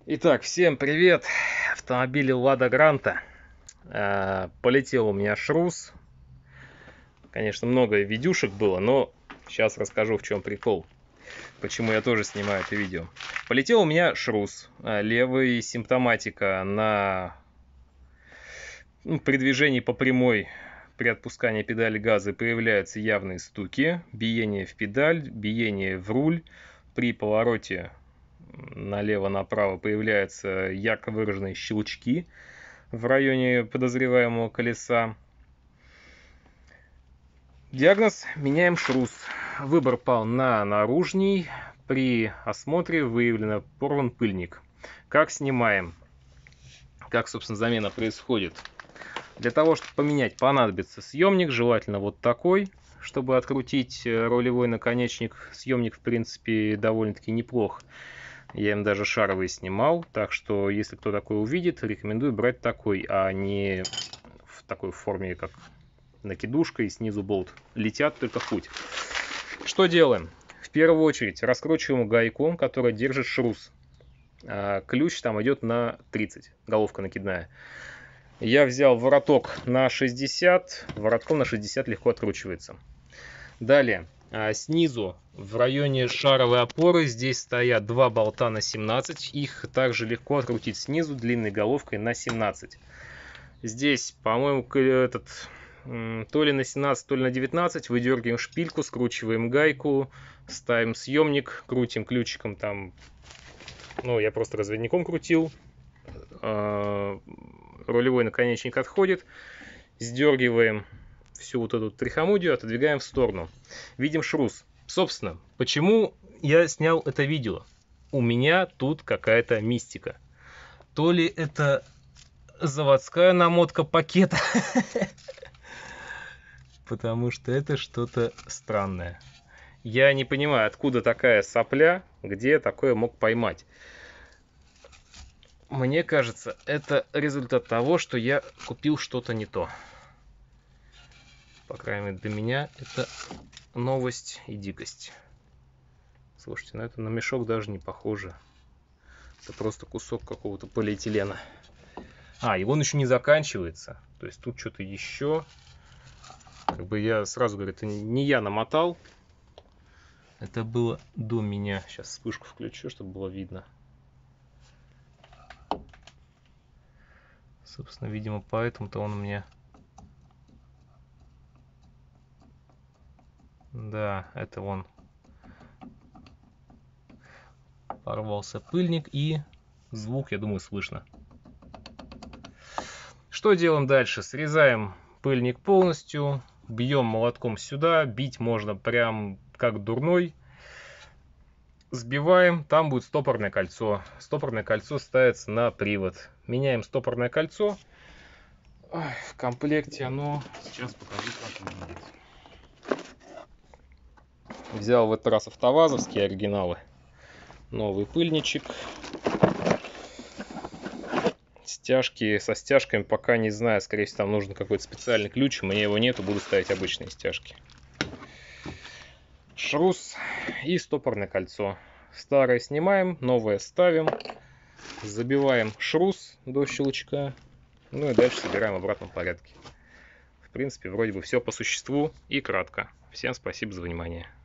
Итак, всем привет! Автомобиль Лада Гранта. Полетел у меня шрус. Конечно, много видюшек было, но сейчас расскажу, в чем прикол. Почему я тоже снимаю это видео. Полетел у меня шрус. Левый, симптоматика на при движении по прямой. При отпускании педали газа появляются явные стуки, биение в педаль, биение в руль. При повороте налево-направо появляются ярко выраженные щелчки в районе подозреваемого колеса. Диагноз: меняем шрус. Выбор пал на наружный. При осмотре выявлено порван пыльник. Как снимаем? Как, собственно, замена происходит? Для того, чтобы поменять, понадобится съемник, желательно вот такой, чтобы открутить рулевой наконечник. Съемник, в принципе, довольно-таки неплох. Я им даже шаровый снимал, так что если кто такой увидит, рекомендую брать такой, а не в такой форме, как накидушка и снизу болт. Летят только в путь. Что делаем? В первую очередь раскручиваем гайку, которая держит шрус. Ключ там идет на 30, головка накидная. Я взял вороток на 60, воротком на 60 легко откручивается. Далее, снизу в районе шаровой опоры здесь стоят два болта на 17. Их также легко открутить снизу длинной головкой на 17. Здесь, по-моему, то ли на 17, то ли на 19. Выдергиваем шпильку, скручиваем гайку, ставим съемник, крутим ключиком там. Ну, я просто разводником крутил. Рулевой наконечник отходит. Сдергиваем всю вот эту трихомудию, отодвигаем в сторону. Видим шрус. Собственно, почему я снял это видео? У меня тут какая-то мистика. То ли это заводская намотка пакета, потому что это что-то странное. Я не понимаю, откуда такая сопля, где я такое мог поймать. Мне кажется, это результат того, что я купил что-то не то. По крайней мере, для меня это новость и дикость. Слушайте, на это на мешок даже не похоже. Это просто кусок какого-то полиэтилена. И он еще не заканчивается. То есть тут что-то еще. Как бы я сразу говорю, это не я намотал. Это было до меня. Сейчас вспышку включу, чтобы было видно. Собственно, видимо, поэтому-то он у меня... Да, это он. Порвался пыльник, и звук, я думаю, слышно. Что делаем дальше? Срезаем пыльник полностью, бьем молотком сюда. Бить можно прям как дурной. Сбиваем, там будет стопорное кольцо. Стопорное кольцо ставится на привод. Меняем стопорное кольцо. В комплекте оно... Сейчас покажу, как выглядит. Взял в этот раз автовазовские оригиналы. Новый пыльничек. Стяжки, со стяжками пока не знаю. Скорее всего, там нужен какой-то специальный ключ. У меня его нету, буду ставить обычные стяжки. Шрус и стопорное кольцо. Старое снимаем, новое ставим. Забиваем шрус до щелчка. Ну и дальше собираем в обратном порядке. В принципе, вроде бы все по существу и кратко. Всем спасибо за внимание.